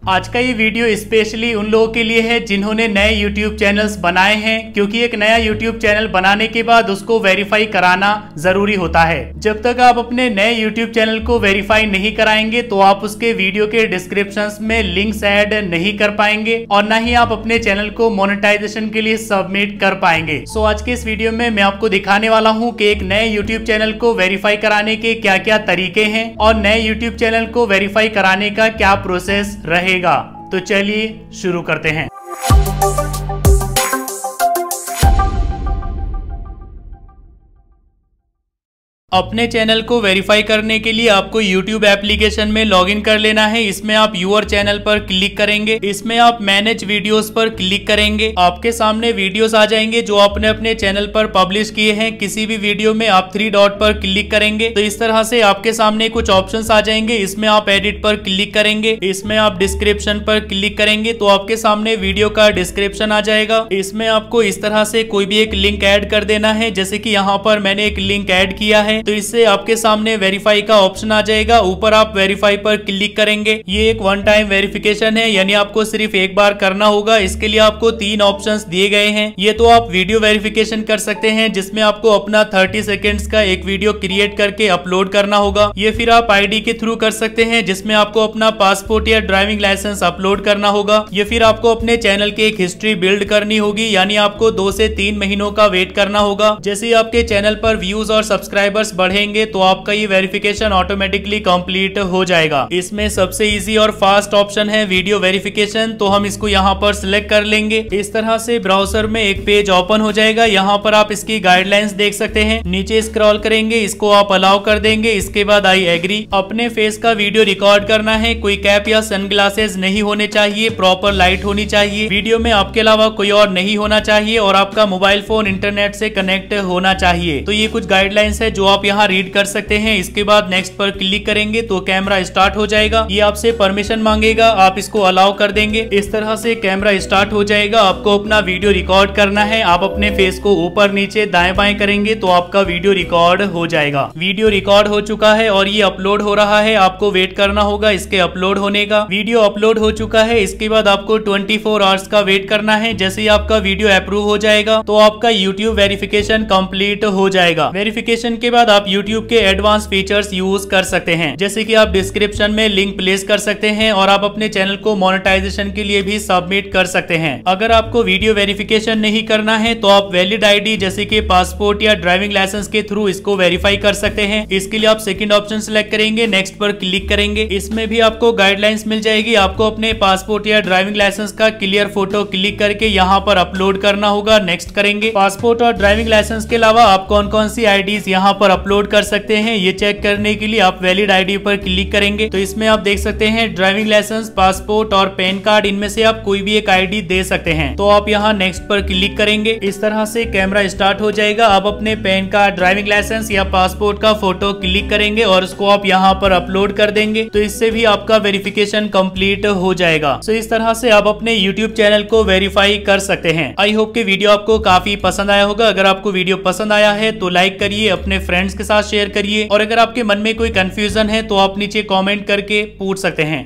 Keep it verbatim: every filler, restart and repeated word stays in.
आज का ये वीडियो स्पेशली उन लोगों के लिए है जिन्होंने नए यूट्यूब चैनल्स बनाए हैं, क्योंकि एक नया यूट्यूब चैनल बनाने के बाद उसको वेरीफाई कराना जरूरी होता है। जब तक आप अपने नए यूट्यूब चैनल को वेरीफाई नहीं कराएंगे तो आप उसके वीडियो के डिस्क्रिप्शन में लिंक्स ऐड नहीं कर पाएंगे और न ही आप अपने चैनल को मोनेटाइजेशन के लिए सबमिट कर पाएंगे। सो आज के इस वीडियो में मैं आपको दिखाने वाला हूँ कि एक नए यूट्यूब चैनल को वेरीफाई कराने के क्या क्या तरीके हैं और नए यूट्यूब चैनल को वेरीफाई कराने का क्या प्रोसेस रहेगा। तो चलिए शुरू करते हैं। अपने चैनल को वेरीफाई करने के लिए आपको YouTube एप्लीकेशन में लॉगिन कर लेना है। इसमें आप यूर चैनल पर क्लिक करेंगे, इसमें आप मैनेज वीडियोस पर क्लिक करेंगे। आपके सामने वीडियोस आ जाएंगे जो आपने अपने चैनल पर पब्लिश किए हैं। किसी भी वीडियो में आप थ्री डॉट पर क्लिक करेंगे तो इस तरह से आपके सामने कुछ ऑप्शंस आ जाएंगे। इसमें आप एडिट पर क्लिक करेंगे, इसमें आप डिस्क्रिप्शन पर क्लिक करेंगे तो आपके सामने वीडियो का डिस्क्रिप्शन आ जाएगा। इसमें आपको इस तरह से कोई भी एक लिंक ऐड कर देना है, जैसे कि यहाँ पर मैंने एक लिंक ऐड किया है तो इससे आपके सामने वेरीफाई का ऑप्शन आ जाएगा। ऊपर आप वेरीफाई पर क्लिक करेंगे। ये एक वन टाइम वेरिफिकेशन है, यानी आपको सिर्फ एक बार करना होगा। इसके लिए आपको तीन ऑप्शंस दिए गए हैं। ये तो आप वीडियो वेरिफिकेशन कर सकते हैं, जिसमें आपको अपना थर्टी सेकेंड्स का एक वीडियो क्रिएट करके अपलोड करना होगा। ये फिर आप आईडी के थ्रू कर सकते हैं, जिसमें आपको अपना पासपोर्ट या ड्राइविंग लाइसेंस अपलोड करना होगा। ये फिर आपको अपने चैनल की एक हिस्ट्री बिल्ड करनी होगी, यानी आपको दो से तीन महीनों का वेट करना होगा। जैसे ही आपके चैनल पर व्यूज और सब्सक्राइबर्स बढ़ेंगे तो आपका ये वेरिफिकेशन ऑटोमेटिकली कंप्लीट हो जाएगा। इसमें सबसे इजी और फास्ट ऑप्शन है वीडियो वेरिफिकेशन, तो हम इसको यहाँ पर सिलेक्ट कर लेंगे। इस तरह से ब्राउजर में एक पेज ओपन हो जाएगा। यहाँ पर आप इसकी गाइडलाइंस देख सकते हैं। नीचे स्क्रॉल करेंगे, इसको आप अलाउ कर देंगे। इसके बाद आई एग्री। अपने फेस का वीडियो रिकॉर्ड करना है। कोई कैप या सनग्लासेस नहीं होने चाहिए, प्रॉपर लाइट होनी चाहिए। वीडियो में आपके अलावा कोई और नहीं होना चाहिए और आपका मोबाइल फोन इंटरनेट से कनेक्ट होना चाहिए। तो ये कुछ गाइडलाइंस है जो आप यहाँ रीड कर सकते हैं। इसके बाद नेक्स्ट पर क्लिक करेंगे तो कैमरा स्टार्ट हो जाएगा। ये आपसे परमिशन मांगेगा, आप इसको अलाउ कर देंगे। इस तरह से कैमरा स्टार्ट हो जाएगा। आपको अपना वीडियो रिकॉर्ड करना है। आप अपने फेस को ऊपर नीचे दाएं बाएं करेंगे तो आपका वीडियो रिकॉर्ड हो जाएगा। वीडियो रिकॉर्ड हो चुका है और ये अपलोड हो रहा है। आपको वेट करना होगा इसके अपलोड होने का। वीडियो अपलोड हो चुका है। इसके बाद आपको ट्वेंटी फोर आवर्स का वेट करना है। जैसे ही आपका वीडियो अप्रूव हो जाएगा तो आपका यूट्यूब वेरिफिकेशन कंप्लीट हो जाएगा। वेरिफिकेशन के बाद आप यूट्यूब के एडवांस फीचर्स यूज कर सकते हैं, जैसे कि आप डिस्क्रिप्शन में लिंक प्लेस कर सकते हैं और आप अपने चैनल को मोनेटाइजेशन के लिए भी सबमिट कर सकते हैं। अगर आपको वीडियो वेरिफिकेशन नहीं करना है तो आप वैलिड आईडी जैसे कि पासपोर्ट या ड्राइविंग लाइसेंस के थ्रू इसको वेरीफाई कर सकते हैं। इसके लिए आप सेकंड ऑप्शन सिलेक्ट करेंगे, नेक्स्ट पर क्लिक करेंगे। इसमें भी आपको गाइडलाइंस मिल जाएगी। आपको अपने पासपोर्ट या ड्राइविंग लाइसेंस का क्लियर फोटो क्लिक करके यहाँ पर अपलोड करना होगा। नेक्स्ट करेंगे। पासपोर्ट और ड्राइविंग लाइसेंस के अलावा आप कौन कौन सी आईडीज यहाँ पर अपलोड कर सकते हैं ये चेक करने के लिए आप वैलिड आईडी पर क्लिक करेंगे तो इसमें आप देख सकते हैं ड्राइविंग लाइसेंस, पासपोर्ट और पैन कार्ड। इनमें से आप कोई भी एक आईडी दे सकते हैं। तो आप यहाँ नेक्स्ट पर क्लिक करेंगे। इस तरह से कैमरा स्टार्ट हो जाएगा। आप अपने पैन कार्ड, ड्राइविंग लाइसेंस या पासपोर्ट का फोटो क्लिक करेंगे और उसको आप यहाँ पर अपलोड कर देंगे तो इससे भी आपका वेरिफिकेशन कंप्लीट हो जाएगा। तो इस तरह से आप अपने यूट्यूब चैनल को वेरीफाई कर सकते हैं। आई होप कि वीडियो आपको काफी पसंद आया होगा। अगर आपको वीडियो पसंद आया है तो लाइक करिए, अपने फ्रेंड्स के साथ शेयर करिए और अगर आपके मन में कोई कंफ्यूजन है तो आप नीचे कमेंट करके पूछ सकते हैं।